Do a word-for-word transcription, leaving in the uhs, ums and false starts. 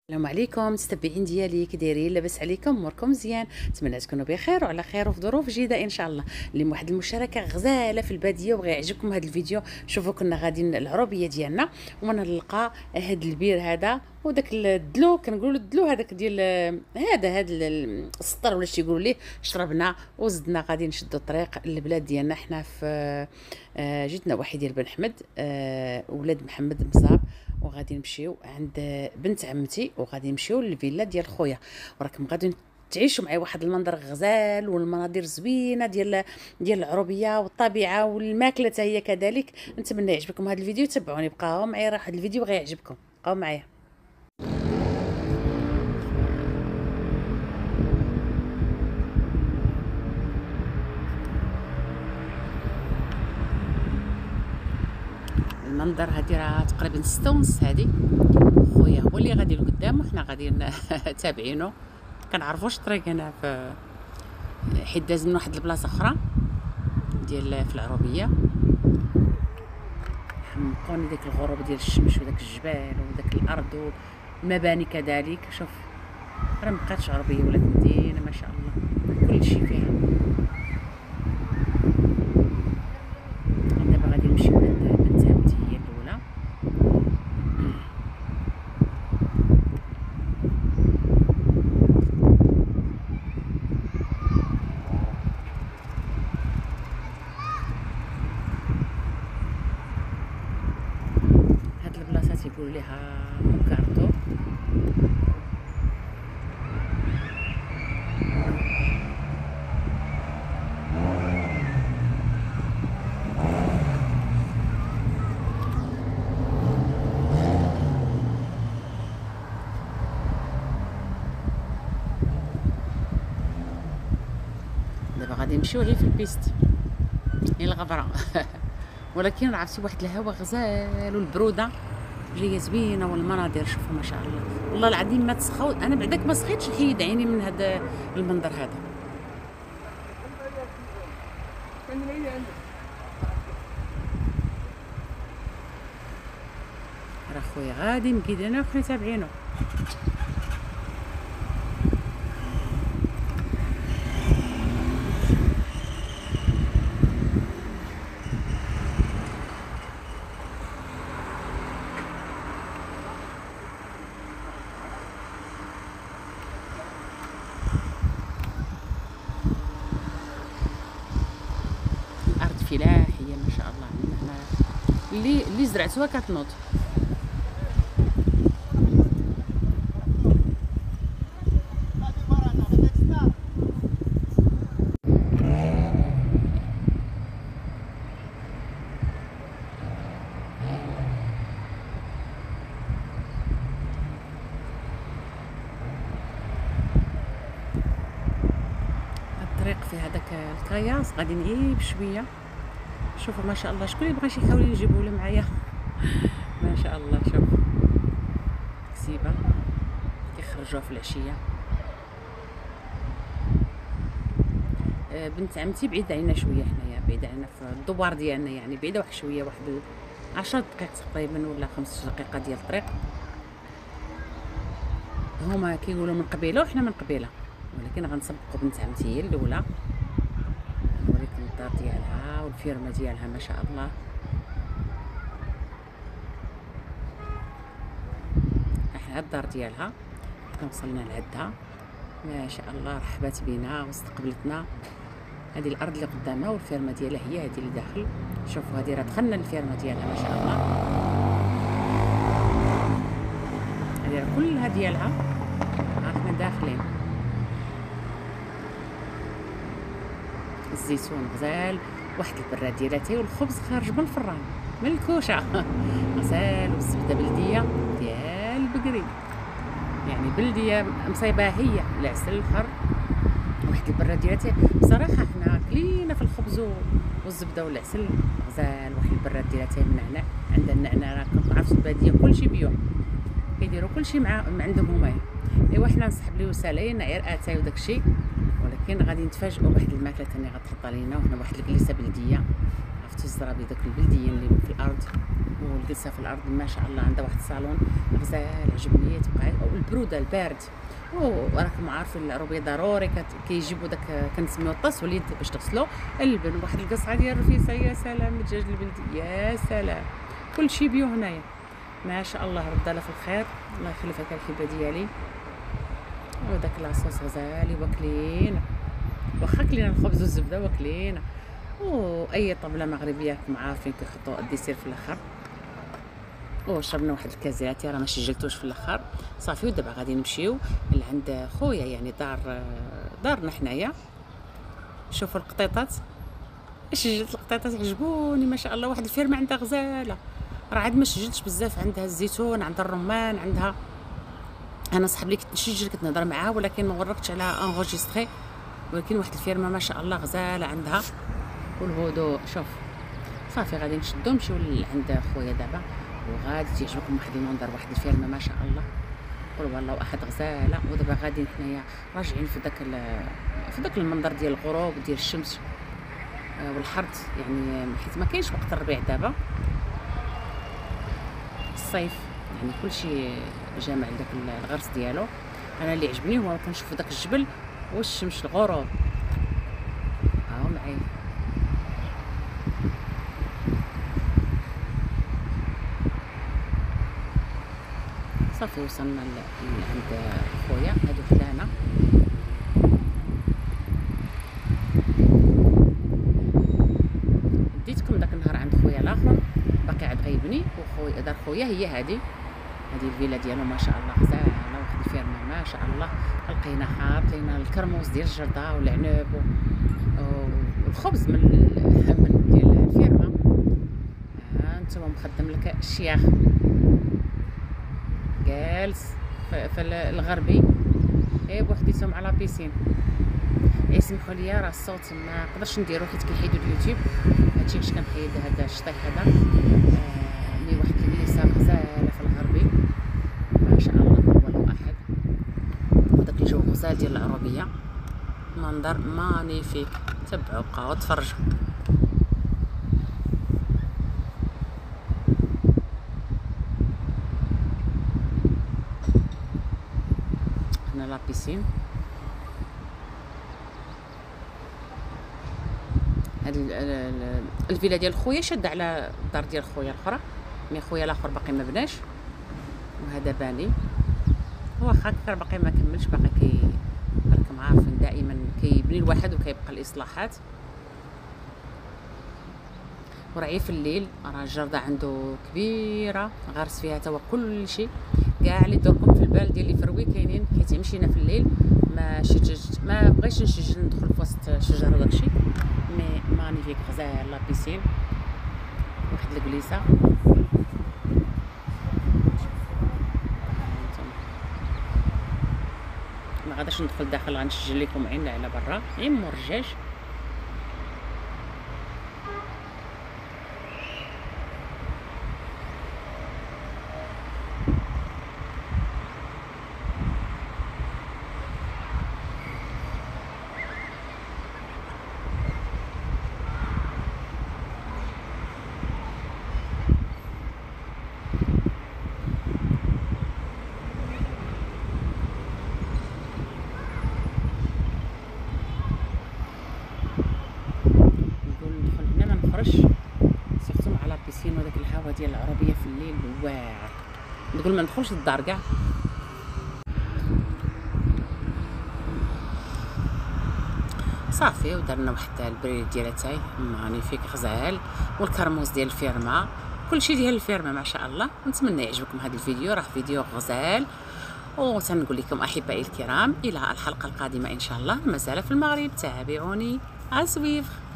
السلام عليكم متتبعين ديالي، كي دايرين؟ لاباس عليكم؟ اموركم مزيان؟ نتمنى تكونوا بخير وعلى خير وفي ظروف جيده ان شاء الله. اليوم واحد المشاركه غزاله في الباديه وغا يعجبكم هذا الفيديو. شوفوا كنا غاديين العروبيه ديالنا وانا نلقى هذا البير هذا وداك الدلو، كنقولوا الدلو هذاك ديال هذا هذا السطر ولا شي يقولوا ليه. شربنا وزدنا غادي نشدوا الطريق للبلاد ديالنا. حنا في جيتنا واحد ديال بن حمد، ولاد محمد مصاب، وغادي نمشيو عند بنت عمتي وغادي نمشيو للفيلا ديال خويا. وراكم غادي تعيشوا معايا واحد المنظر غزال والمناظر زوينه ديال ديال العروبيه والطبيعه والماكله حتى هي كذلك. نتمنى يعجبكم هذا الفيديو، تابعوني بقاو معايا، راه هذا الفيديو غيعجبكم، بقاو معايا. المنظر هادي راه تقريبا ستة ونص، هادي خويا هو اللي غادي لقدام وحنا غاديين تابعينه. كنعرفوش الطريق هنا في حيت داز من واحد البلاصه اخرى ديال في العروبيه. حمقوني ديك الغروب ديال الشمس وداك الجبال وداك الارض والمباني كذلك. شوف راه مبقاتش عربيه ولات مدينه ما شاء الله، كل شيء فيها. دابا غادي نمشيو عند بنت عمتي هي الاولى. هاد البلاصه تيقولوا ليها كارتو. دابا غادي نمشيو غير في البيست الى الغبره ولكن عرفتي واحد الهواء غزال والبروده جايه زوينه والمناظر. شوفوا ما شاء الله، والله العظيم ما تسخاو. انا بعداك ما سخيتش نحيد عيني من هذا المنظر هذا. راه خويا غادي مكيدنا وحنا تابعينه. ارض فلاحيه ما شاء الله عندنا هنا، اللي اللي زرعتوها كتنوض. الطريق في هذاك الكياس غادي نعيب شويه. شوفوا ما شاء الله، شكون اللي بغى شي يحاول يجيبوا له معايا ما شاء الله. شوف كسيبه كيخرجوها في العشيه. بنت عمتي بعيده علينا شويه، حنايا بعيده علينا في الدوار ديالنا، يعني بعيده واحد شويه، واحد عشر دقائق تقريبا ولا خمس دقائق ديال الطريق. هما كيقولوا من قبيله وحنا من قبيله، ولكن غنسبقوا بنت عمتي هي الاولى. نوريكم الدار ديالها والفيرمه ديالها ما شاء الله. احنا الدار ديالها حنا وصلنا لعندها ما شاء الله، رحبات بينا واستقبلتنا. هذه الارض اللي قدامها والفيرمه ديالها هي هذه اللي داخل. شوفوا هذه راه دخلنا الفيرمه ديالها ما شاء الله. هذه راه كلها ديالها، رانا داخلين. الزيتون غزال، واحد البراد ديالاتي والخبز خارج من الفران من الكوشه غزال، والزبده بلديه ديال البقري، يعني بلديه مصايبه هي. العسل الاخر واحد البراد ديالاتي. بصراحه حنا كلينا في الخبز والزبده والعسل غزال. واحد البراد ديالاتي من نعناع، عندنا النعناع راه كنعرفوا الباديه كلشي بيو، كيديروا كلشي مع عندهم هما. ايوا حنا نسحب لي وسالين عير اتاي وداكشي، ولكن غادي نتفاجئوا بواحد الماكله ثانيه غتحط علينا. وهنا واحد الكليسه بلديه، عرفتي الزرابي داك البلديين اللي في الارض والجلسه في الارض ما شاء الله. عندها واحد الصالون غزال عجبني، تبقى البروده البارد. وراكم عارفين العروبيه ضروري كت- كيجيبوا داك كنسميوه الطاس واليد باش تغسلو اللبن. واحد القصعه ديال الرفيسه، يا سلام، الدجاج البلدي يا سلام، كلشي بيو هنايا ما شاء الله. رد لها في الخير، الله يخلي فيك الحبه ديالي. وداك لاصوص غزالي واكلين، واخا كلينا الخبز والزبده واكلين. واي طبله مغربيه راكم عارفين كيحطوا الديسير في الاخر. وشربنا واحد الكازاتي، راه ما سجلتوش في الاخر صافي. ودابا غادي نمشيو لعند خويا، يعني دار دارنا حنايا. شوفوا القطيطات، سجلت القطيطات عجبوني ما شاء الله. واحد الفيرما عندها غزاله، راه عاد ما سجلتش بزاف. عندها الزيتون، عندها الرمان، عندها انا صاحب لي كنت نسجل كنت نهضر معاه، ولكن ما وركتش على انغوجيستري. ولكن واحد الفيرما ما شاء الله غزاله عندها. والهدوء شوف صافي. غادي نشدو نمشيو عند خويا دابا، وغادي تعجبكم واحد المنظر. واحد الفيرما ما شاء الله، قولوا والله واحد غزاله. ودابا غادي حنايا راجعين في داك في داك المنظر ديال الغروب ديال الشمس والحرث، يعني حيت ما كاينش وقت الربيع دابا، الصيف يعني كلشي جامع داك الغرس ديالو. انا اللي عجبني هو كنشوف داك الجبل والشمس الغروب. ها معايا صافي. وصلنا عند خويا، هادو حدانا. ديتكم داك النهار عند خويا الاخر باقي عاد غيبني. وخويا دار خويا هي هادي هادي الفيلا ديالو ما شاء الله غزاله. واحد الفيرما ما شاء الله. لقينا حاطين الكرموس ديال الجرده والعنب والخبز من من ديال الفيرما. ها انتم مخدم لك الشياخ جالس في الغربي، اي بوحديتهم على بيسين. اسمحوا لي راه الصوت ما نقدرش نديرو حيت كيحيدوا اليوتيوب. هادشي علاش كنحيد هذا الشطيح هذا. آه مي واحد الكنيسه غزاله في الغربي ما شاء الله، هو الله احد. وداك الجو غزال ديال العربيه، منظر مانيفيك. تبعوا بقاو تفرجوا. هنا لا بيسين. هاد الفيلا ديال خويا شاده على الدار ديال خويا الاخرى، مي خويا الاخر باقي ما بناش، وهذا باني. هو هكا باقي ما كملش، باقي كي راكم عارفين دائما كيبني الواحد وكيبقى الاصلاحات. ورعي في الليل، راه الجرده عنده كبيره غارس فيها توا كل شيء. كاع اللي دركم في البال ديال اللي فروي كاينين، حيت مشينا في الليل ما شججت ما بغيتش نسجل ندخل في وسط الشجر وداكشي. مي مانيفيك غزال. لا بيسين، واحد الكليسه. ما غاداش ندخل داخل، غنسجل لكم عين على برا غير مور الرجاج. سيرتو مع لا بيسين وداك الهواء ديال العربيه في الليل واعر. نقول ما ندخلش للدار كاع. صافي. ودرنا واحد البريد ديال اتاي مانيفيك غزال، والكرموس ديال الفيرما، كلشي ديال الفيرما ما شاء الله. نتمنى يعجبكم هذا الفيديو، راه فيديو غزال. وتنقول لكم احبائي الكرام الى الحلقه القادمه ان شاء الله. مازال في المغرب، تابعوني اسويف.